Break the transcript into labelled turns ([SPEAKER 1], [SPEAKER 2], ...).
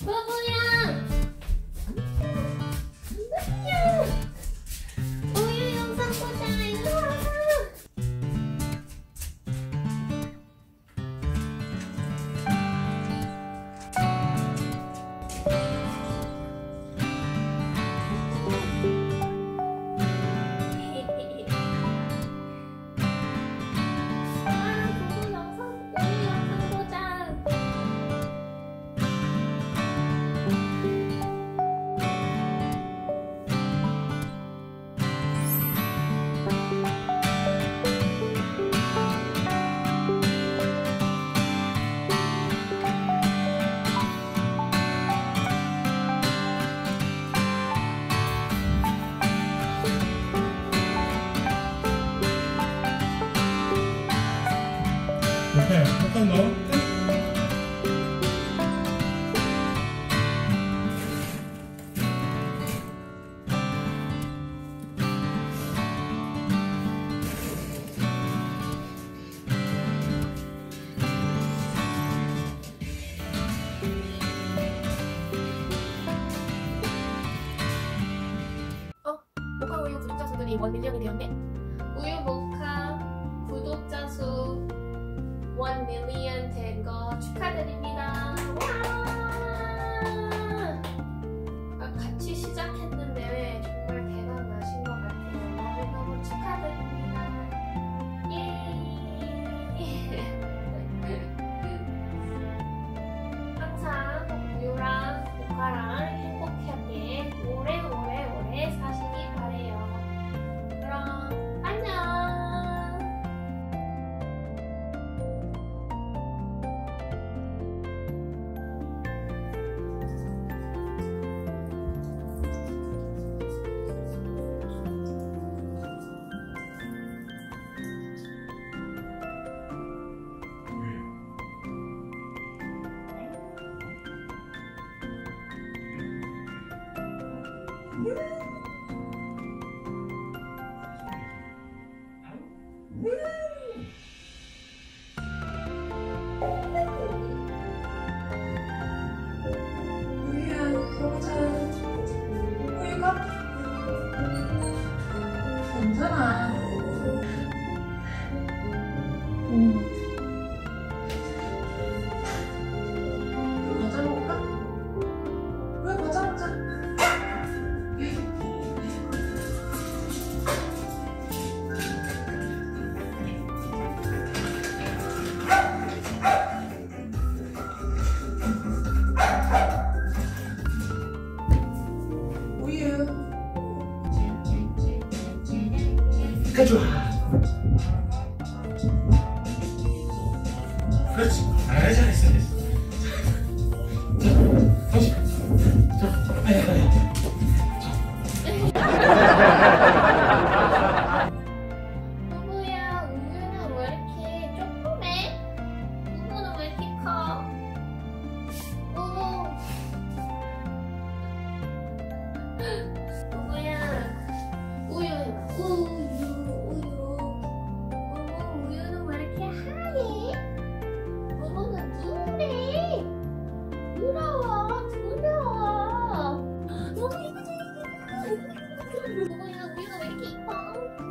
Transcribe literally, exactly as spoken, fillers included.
[SPEAKER 1] 바보야! 바보야! 우유 영상 보자. 일로 와.
[SPEAKER 2] 오케이, 잠깐 넣어.
[SPEAKER 1] 어? 모카 우유 구독자 수들이 원 밀리언이 되었네? 우유 모카 구독자 수 원 밀리언 된 거 축하드립니다. 와! 아, 같이 시작했는데 정말 대박 나신 것 같아요. 너무너무 축하드립니다. 예! 항상 우유랑 모카랑 행복하게 오래오래 오래 사시기 바래요. 그럼 안녕!
[SPEAKER 3] 우유야, 들어가자. 우유가? 괜찮아. 응. 우유 과자 먹을까? 우유 과자 먹자. 우유.
[SPEAKER 2] 피카츄. 그렇지. 아, 잘했어, 잘했어. 자, 다시. 자, 아야, 아야.
[SPEAKER 1] 누구야? 우유는 왜 이렇게 조그매? 누구는 왜 이렇게 커? 우유. 누구야? 우유, 우유, 우유. 우유, 우유는 왜 이렇게 하얘? 우유는 누래? 부러워, 부러워. 너무 이쁘지? 누구야? 우유가 왜 이렇게 이뻐?